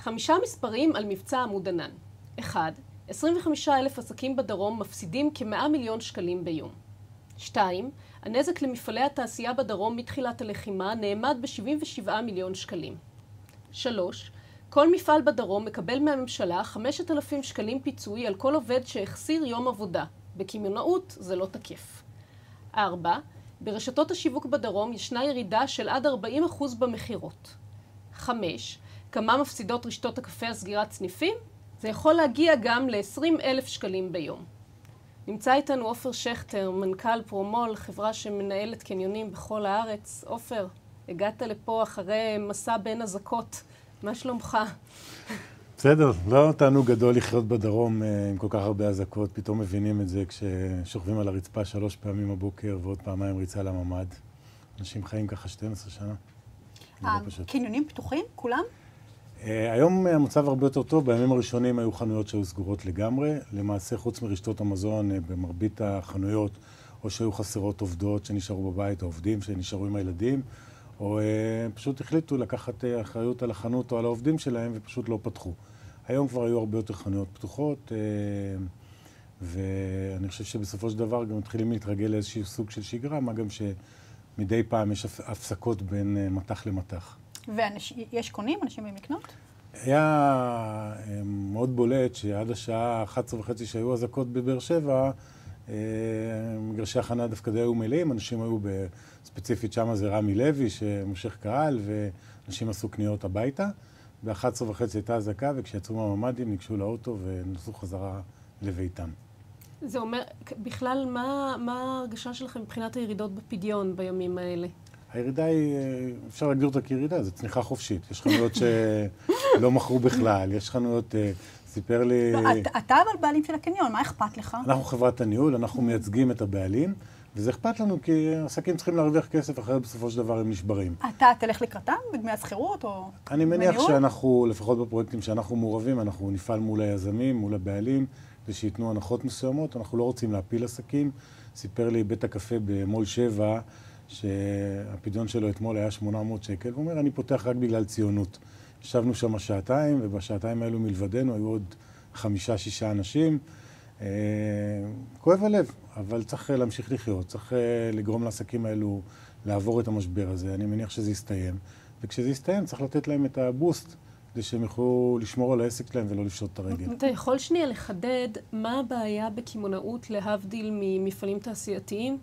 5 מספרים על מבצע עמוד ענן. 1. 25,000 עסקים בדרום מפסידים כ-100 מיליון שקלים ביום. 2. הנזק למפעלי התעשייה בדרום מתחילת הלחימה נאמד ב-77 מיליון שקלים. 3. כל מפעל בדרום מקבל מהממשלה 5,000 שקלים פיצוי על כל עובד שהחסיר יום עבודה. בקמעונאות זה לא תקף. 4. ברשתות השיווק בדרום ישנה ירידה של עד 40% במחירות. 5. כמה מפסידות רשתות הקפה על סגירת סניפים? זה יכול להגיע גם ל-20,000 שקלים ביום. נמצא איתנו עופר שכטר, מנכ"ל פרומול, חברה שמנהלת קניונים בכל הארץ. עופר, הגעת לפה אחרי מסע בין אזעקות. מה שלומך? בסדר, לא תענוג גדול לחיות בדרום עם כל כך הרבה אזעקות. פתאום מבינים את זה כששוכבים על הרצפה 3 פעמים הבוקר ועוד פעמיים ריצה לממ"ד. אנשים חיים ככה 12 שנה. הקניונים פתוחים? כולם? היום המצב הרבה יותר טוב. בימים הראשונים היו חנויות שהיו סגורות לגמרי. למעשה, חוץ מרשתות המזון, במרבית החנויות, או שהיו חסרות עובדות שנשארו בבית, או עובדים שנשארו עם הילדים, או פשוט החליטו לקחת אחריות על החנות או על העובדים שלהם ופשוט לא פתחו. היום כבר היו הרבה יותר חנויות פתוחות, ואני חושב שבסופו של דבר גם מתחילים להתרגל לאיזשהו סוג של שגרה, מה גם שמדי פעם יש הפסקות בין מתח למתח. ויש קונים? אנשים באים לקנות? היה מאוד בולט שעד השעה 11:30 שהיו אזעקות בבאר שבע, מגרשי החניה דווקא די היו מלאים, אנשים היו ספציפית שם זה רמי לוי שמושך קהל, ואנשים עשו קניות הביתה. ב-11:30 הייתה אזעקה, וכשיצאו מהממ"דים ניגשו לאוטו ונסעו חזרה לביתם. זה אומר, בכלל, מה ההרגשה שלכם מבחינת הירידות בפדיון בימים האלה? הירידה היא, אפשר להגדיר אותה כירידה, זו צניחה חופשית. יש חנויות שלא מכרו בכלל, יש חנויות, סיפר לי... לא, אתה אבל בעלים של הקניון, מה אכפת לך? אנחנו חברת הניהול, אנחנו מייצגים את הבעלים, וזה אכפת לנו כי עסקים צריכים להרוויח כסף, אחרת בסופו של דבר הם נשברים. אתה תלך לקראתם בדמי השכירות או... אני מניח שאנחנו, לפחות בפרויקטים שאנחנו מעורבים, אנחנו נפעל מול היזמים, מול הבעלים, ושייתנו הנחות מסוימות. אנחנו לא רוצים להפיל עסקים. סיפר לי בית הקפה במול 7, שהפדיון שלו אתמול היה 800 שקל, הוא אומר, אני פותח רק בגלל ציונות. ישבנו שם שעתיים, ובשעתיים האלו מלבדנו היו עוד 5-6 אנשים. כואב הלב, אבל צריך להמשיך לחיות, צריך לגרום לעסקים האלו לעבור את המשבר הזה. אני מניח שזה יסתיים, וכשזה יסתיים צריך לתת להם את הבוסט, כדי שהם יוכלו לשמור על העסק שלהם ולא לפשוט את הרגל. אתה יכול שנייה לחדד מה הבעיה בקמעונאות להבדיל ממפעלים תעשייתיים?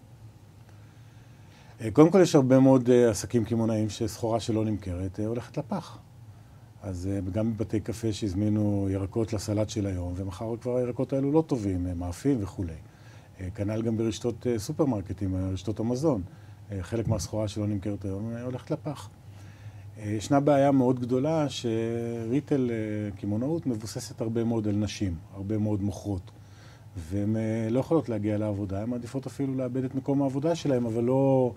קודם כל יש הרבה מאוד עסקים קמעונאים שסחורה שלא נמכרת הולכת לפח. אז גם בבתי קפה שהזמינו ירקות לסלט של היום, ומחר כבר הירקות האלו לא טובים, מאפים וכו'. כנ"ל גם ברשתות סופרמרקטים, רשתות המזון. חלק מהסחורה שלא נמכרת היום הולכת לפח. ישנה בעיה מאוד גדולה שריטל קמעונאות מבוססת הרבה מאוד על נשים, הרבה מאוד מוכרות. והן לא יכולות להגיע לעבודה, הן מעדיפות אפילו לאבד את מקום העבודה שלהם, אבל לא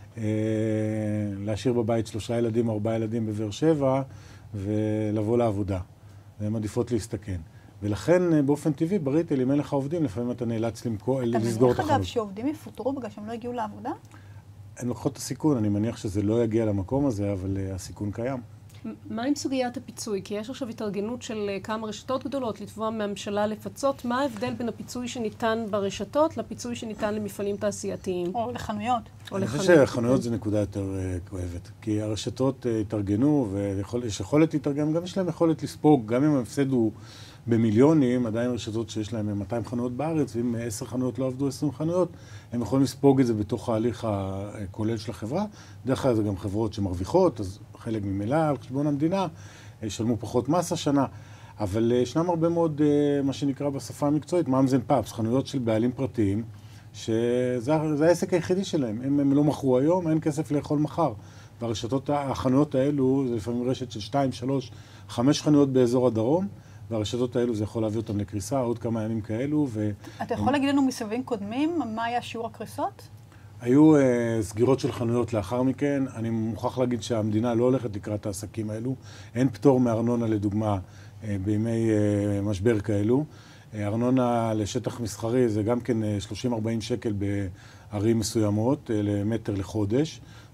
להשאיר בבית 3 ילדים, 4 ילדים בבאר שבע ולבוא לעבודה. והן מעדיפות להסתכן. ולכן באופן טבעי בריטל, אם אין לך עובדים, לפעמים אתה נאלץ לסגור את החנות. אתה מניח אגב שעובדים יפוטרו בגלל שהם לא הגיעו לעבודה? הן לוקחות את הסיכון, אני מניח שזה לא יגיע למקום הזה, אבל הסיכון קיים. מה עם סוגיית הפיצוי? כי יש עכשיו התארגנות של כמה רשתות גדולות לתבוע מהממשלה לפצות. מה ההבדל בין הפיצוי שניתן ברשתות לפיצוי שניתן למפעלים תעשייתיים? או לחנויות. אני חושב שהחנויות זה נקודה יותר כואבת. כי הרשתות התארגנו, ויש יכולת להתארגן, גם יש להם יכולת לספוג, גם אם ההפסד הוא במיליונים, עדיין רשתות שיש להם 200 חנויות בארץ, ואם 10 חנויות לא עבדו 20 חנויות, הם יכולים לספוג את זה בתוך ההליך הכולל של החברה. דרך כלל זה גם חברות שמרוויחות, אז חלק ממילא על חשבון המדינה, ישלמו פחות מס השנה, אבל ישנם הרבה מאוד, מה שנקרא בשפה המקצועית, מאמז אנד פאפס, חנויות של בעלים פרטיים, שזה העסק היחידי שלהם. אם הם לא מכרו היום, אין כסף לאכול מחר. והרשתות, החנויות האלו, זה לפעמים רשת של 2, 3, 5 חנויות באזור הדרום, והרשתות האלו זה יכול להביא אותם לקריסה, עוד כמה ימים כאלו. אתה יכול להגיד לנו מסביבים קודמים, מה היה שיעור הקריסות? היו סגירות של חנויות לאחר מכן. אני מוכרח להגיד שהמדינה לא הולכת לקראת העסקים האלו. אין פטור מארנונה לדוגמה בימי משבר כאלו. ארנונה לשטח מסחרי זה גם כן 30-40 שקל בערים מסוימות למטר לחודש.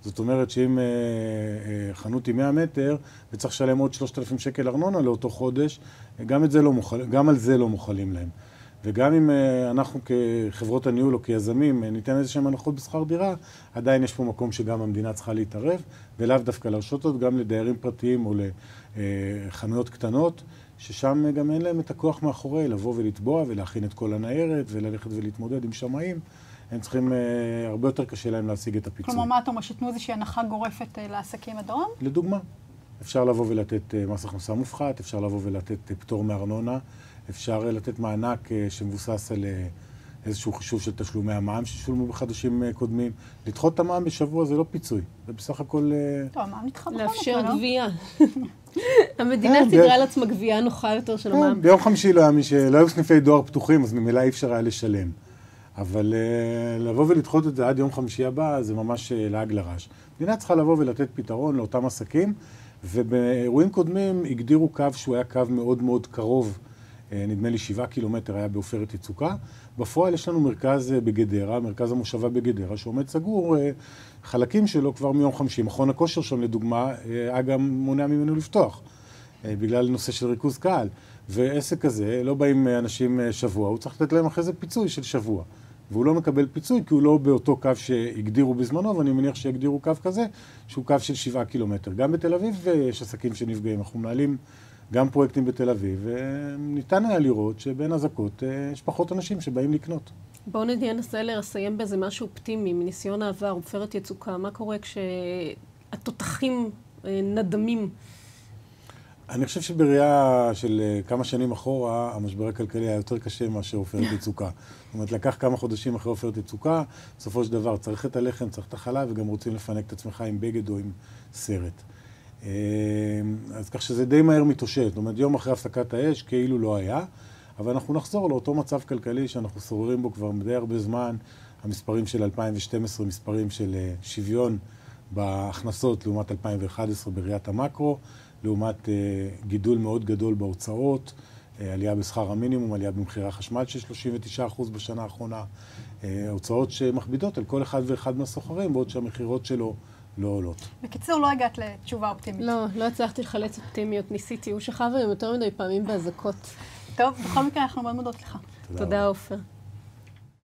זאת אומרת שאם חנות היא 100 מטר וצריך לשלם עוד 3,000 שקל ארנונה לאותו חודש, גם על זה לא מוכלים להם. וגם אם אנחנו כחברות הניהול או כיזמים ניתן איזשהם הנחות בשכר דירה, עדיין יש פה מקום שגם המדינה צריכה להתערב, ולאו דווקא לרשתות, גם לדיירים פרטיים או לחנויות קטנות, ששם גם אין להם את הכוח מאחורי לבוא ולתבוע ולהכין את כל הניירת וללכת ולהתמודד עם שמאים. הם צריכים, הרבה יותר קשה להם להשיג את הפיצוי. כלומר, מה אתה אומר, שתנו איזושהי הנחה גורפת לעסקים בדרום? לדוגמה, אפשר לבוא ולתת מס הכנסה מופחת, אפשר לבוא ולתת פטור מארנונה, אפשר לתת מענק שמבוסס על איזשהו חישוב של תשלומי המע"מ ששולמו בחודשים קודמים. לדחות את המע"מ בשבוע זה לא פיצוי, זה בסך הכל... טוב, המע"מ נדחה בכל מקרה, לאפשר לא? גבייה. המדינה סידרה על עצמה גבייה נוחה יותר של המע"מ. ביום חמישי לא היו סניפי דואר פתוחים, אז ממילא אי אפשר היה לשלם. אבל לבוא ולדחות את זה עד יום חמישי הבא, זה ממש לעג לרש. המדינה צריכה לבוא ולתת פתרון לאותם עסקים, ובאירועים קודמים הגדירו קו שהוא היה קו מאוד מאוד קרוב, נדמה לי 7 קילומטר היה בעופרת יצוקה. בפועל יש לנו מרכז בגדרה, מרכז המושבה בגדרה, שעומד סגור, חלקים שלו כבר מיום חמישי. מכון הכושר שם לדוגמה, היה גם מונע ממנו לפתוח, בגלל נושא של ריכוז קהל. ועסק כזה, לא באים אנשים שבוע, הוא צריך לתת להם אחרי זה פיצוי של שבוע. והוא לא מקבל פיצוי כי הוא לא באותו קו שהגדירו בזמנו, ואני מניח שהגדירו קו כזה, שהוא קו של 7 קילומטר. גם בתל אביב יש עסקים שנפגעים. אנחנו מנהלים גם פרויקטים בתל אביב, וניתן היה לראות שבין הזכות יש פחות אנשים שבאים לקנות. בואו ננסה לסיים באיזה משהו אופטימי, מניסיון העבר, עופרת יצוקה. מה קורה כשהתותחים נדמים? אני חושב שבראייה של כמה שנים אחורה, המשבר הכלכלי היה יותר קשה מאשר עופרת יצוקה. זאת אומרת, לקח כמה חודשים אחרי עופרת יצוקה, בסופו של דבר צריך את הלחם, צריך את החלב, וגם רוצים לפנק את עצמך עם בגד או עם סרט. אז כך שזה די מהר מתאושש. זאת אומרת, יום אחרי הפסקת האש כאילו לא היה, אבל אנחנו נחזור לאותו מצב כלכלי שאנחנו שוררים בו כבר די הרבה זמן. המספרים של 2012, מספרים של שוויון בהכנסות לעומת 2011 בראיית המקרו, לעומת גידול מאוד גדול בהוצאות, עלייה בשכר המינימום, עלייה במחירי החשמל של 39% בשנה האחרונה, הוצאות שמכבידות על כל אחד ואחד מהסוחרים, בעוד שהמחירות שלו לא עולות. בקיצור, לא הגעת לתשובה אופטימית. לא הצלחתי לחלץ אופטימיות, ניסיתי. הוא שכב היום יותר מדי פעמים בהזקות. טוב, בכל מקרה אנחנו מאוד מודות לך. תודה, עופר.